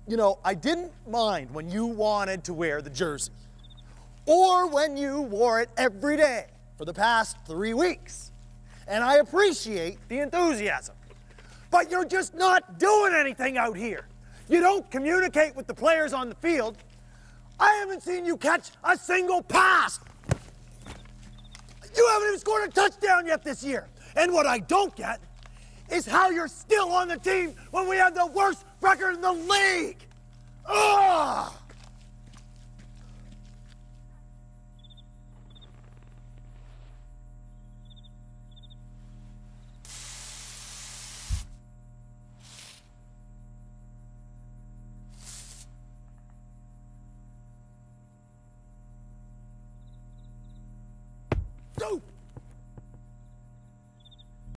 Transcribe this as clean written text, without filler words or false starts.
You know, I didn't mind when you wanted to wear the jersey, or when you wore it every day for the past 3 weeks. And I appreciate the enthusiasm. But you're just not doing anything out here. You don't communicate with the players on the field. I haven't seen you catch a single pass. You haven't even scored a touchdown yet this year. And what I don't get is how you're still on the team when we have the worst record in the league. Ugh!